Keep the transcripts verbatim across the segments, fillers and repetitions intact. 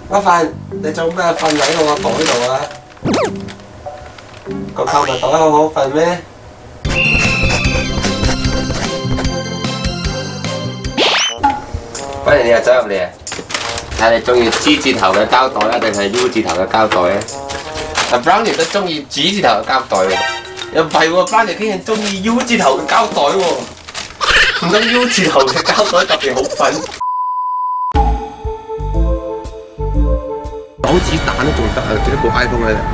阿凡，你做咩瞓喺我個袋度啊？個購物袋好好瞓咩？反正你又走入嚟啊！睇你中意 G 字頭嘅膠袋啊，定係 U 字頭嘅膠袋啊？阿 Brownie 都中意 G 字頭嘅膠袋喎，又唔係喎 ，Brownie 竟然中意 U 字頭嘅膠袋喎，唔通 U 字頭嘅膠袋特別好瞓？手指彈都仲得啊，幾多部 iPhone 喺度？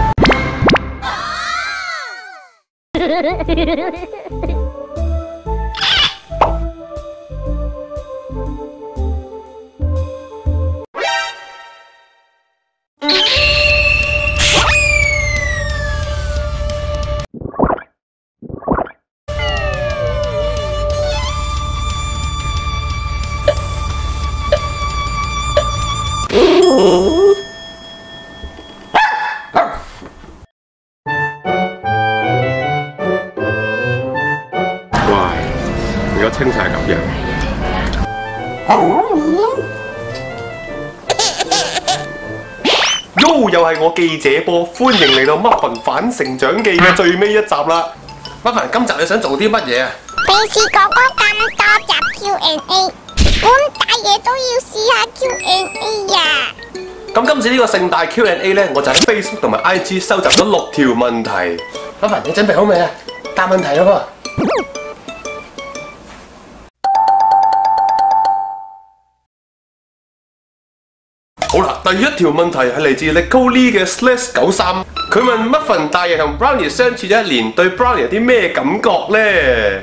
哇！而家清晒咁樣。Yo， 又係我記者播，歡迎嚟到《Muffin 反成長記》嘅最尾一集啦。Muffin，今集你想做啲乜嘢啊？ 平時哥哥咁多集 Q and A， 咁大嘢都要試下 Q and A 呀。 咁今次呢個盛大 Q and A 咧，我就喺 Facebook 同埋 I G 收集咗六條問題。Muffin，你準備好未啊？答問題咯噃！好啦，第一條問題係嚟自 Nicole 嘅 Slash 九三，佢問 Muffin 大爺同 Brownie 相處咗一年，對 Brownie 有啲咩感覺咧？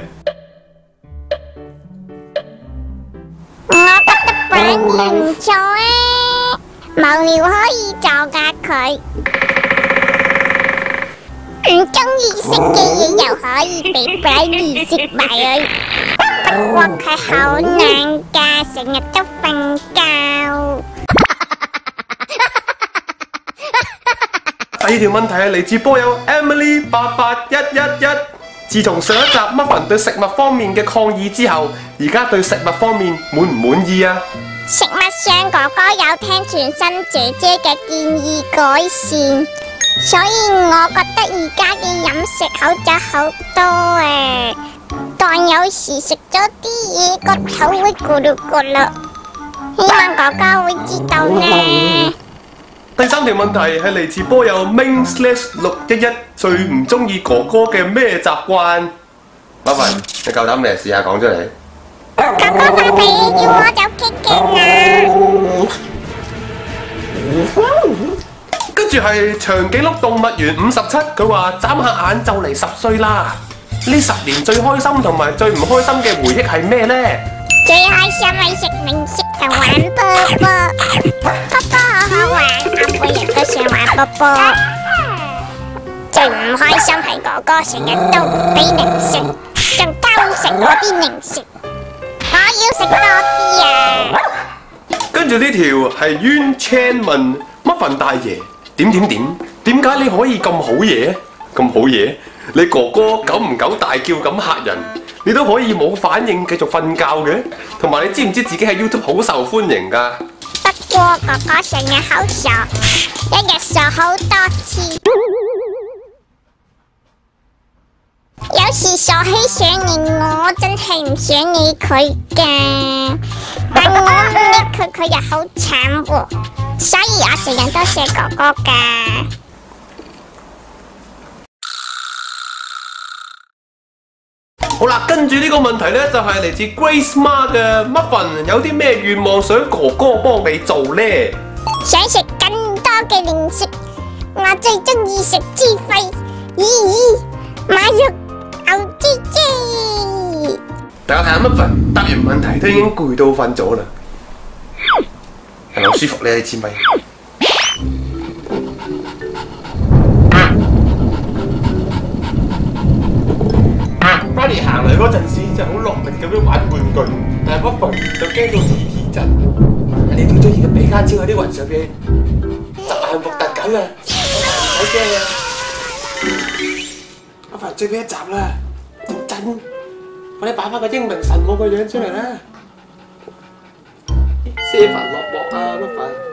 我覺得 Brownie 唔錯啊，無聊可以做下佢，唔中意食嘅嘢又可以俾 Brownie 食埋佢。不過佢好懶㗎，成日都瞓覺。 第二條問題係嚟自波友 Emily 八八一一一。自從上一集 Muffin 對食物方面嘅抗議之後，而家對食物方面滿唔滿意啊？ 食物上哥哥有聽全新姐姐嘅建議改善，所以我覺得而家嘅飲食好咗好多誒。但有時食咗啲嘢個頭會咕嚕咕嚕，希望哥哥會知道呢。 第三條問題係嚟自波友 Ming Slash 六一一，最唔中意哥哥嘅咩習慣？Muffin，你夠膽你嚟試下講出嚟。 哥哥發脾氣叫我就激嘅啦。 跟住係長頸鹿動物園五十七，佢話眨下眼就嚟十歲啦。呢十年最開心同埋最唔開心嘅回憶係咩呢？ 最開心係食零食同玩波波，波波好好玩，我每日都想玩波波。最唔開心係哥哥成日都唔俾零食，仲偷食我啲零食，我要食多啲啊！ 跟住呢條係 Yun Chan 問 Muffin 大爺點點點，點解你可以咁好嘢？咁好嘢？你哥哥久唔久大叫咁嚇人，你都可以冇反應繼續瞓覺嘅？同埋你知唔知自己喺 YouTube 好受歡迎㗎？ 不過哥哥成日好傻，一日傻好多次，有時傻起上嚟，我真係唔想理佢㗎。但我唔理佢，佢又好慘喎，所以我成日都錫哥哥㗎。 好啦，跟住呢個問題呢，就係嚟自 Grace Ma 嘅 Muffin， 有啲咩願望想哥哥幫你做呢？ 想食更多嘅零食，我最中意食豬肺、魚耳、馬肉、牛豬啫。 大家睇下 Muffin 答完問題都已經攰到瞓咗啦，係咪好舒服呢？你知咪？Brownie 行嚟嗰陣時就好落力咁樣玩玩具，但係 Muffin 就驚到黐黐震。你到咗而家比卡超喺啲雲上邊，十眼伏突緊啊！唔使驚啊！Muffin最尾一集啦，仲震，快啲擺翻個英明神武個樣出嚟啦！Seven落幕啊，Muffin！